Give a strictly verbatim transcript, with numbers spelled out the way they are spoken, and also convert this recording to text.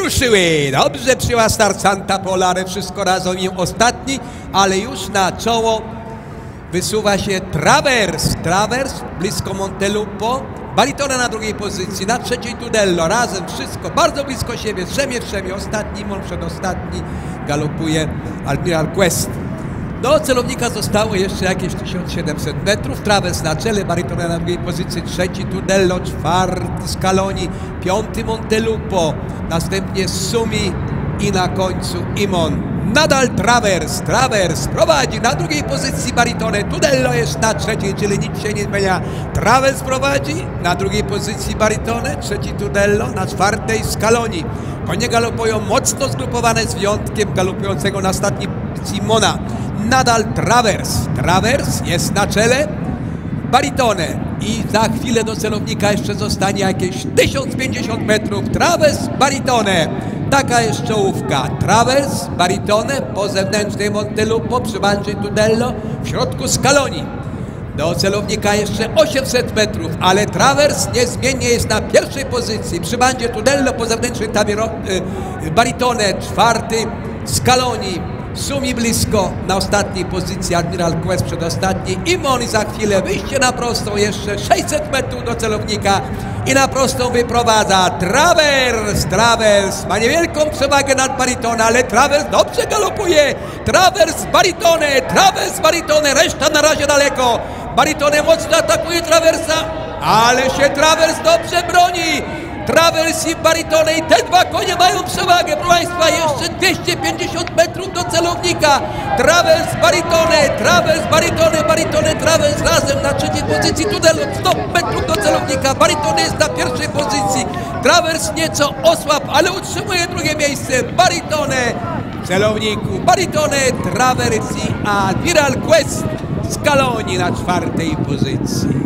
ruszyły. Dobrze przyjęła start Santa Polare, wszystko razem i ostatni, ale już na czoło wysuwa się Travers. Travers blisko Montelupo. Baritone na drugiej pozycji, na trzeciej Tudello, razem wszystko bardzo blisko siebie, strzemie w strzemie, ostatni, Mon przedostatni, galopuje Admiral Quest. Do celownika zostało jeszcze jakieś tysiąc siedemset metrów, Travers na czele, Baritone na drugiej pozycji, trzeci Tudello, czwarty Scaloni, piąty Montelupo, następnie Sumi i na końcu Imon. Nadal Travers, Travers prowadzi na drugiej pozycji Baritone, Tudello jest na trzeciej, czyli nic się nie zmienia. Travers prowadzi na drugiej pozycji Baritone, trzeci Tudello, na czwartej Scaloni. Konie galopują mocno zgrupowane z wyjątkiem galopującego na ostatniej pozycji Mona. Nadal Travers, Travers jest na czele, Baritone i za chwilę do celownika jeszcze zostanie jakieś tysiąc pięćdziesiąt metrów. Travers, Baritone. Taka jest czołówka. Travers, Baritone, po zewnętrznej Montelupo, przy bandzie Tudello, w środku Scaloni. Do celownika jeszcze osiemset metrów, ale Travers niezmiennie jest na pierwszej pozycji. Przy bandzie Tudello, po zewnętrznej Tabiero, y, Baritone, czwarty, Scaloni. Sumi blisko, na ostatniej pozycji Admiral Quest przedostatni, Imon i za chwilę wyjście na prostą, jeszcze sześćset metrów do celownika i na prostą wyprowadza Travers. Travers ma niewielką przewagę nad Baritone, ale Travers dobrze galopuje. Travers, Baritone, Travers, Baritone, reszta na razie daleko. Baritone mocno atakuje Traversa, ale się Travers dobrze broni. Travers i Baritone i te dwa konie mają przewagę, proszę Państwa, jeszcze dwieście pięćdziesiąt metrów do celownika. Travers, Baritone, Travers, Baritone, Baritone, Travers razem na trzeciej pozycji, Tudello sto metrów do celownika, Baritone jest na pierwszej pozycji, Travers nieco osłab, ale utrzymuje drugie miejsce, Baritone w celowniku, Baritone, Travers i Admiral Quest, Scaloni na czwartej pozycji.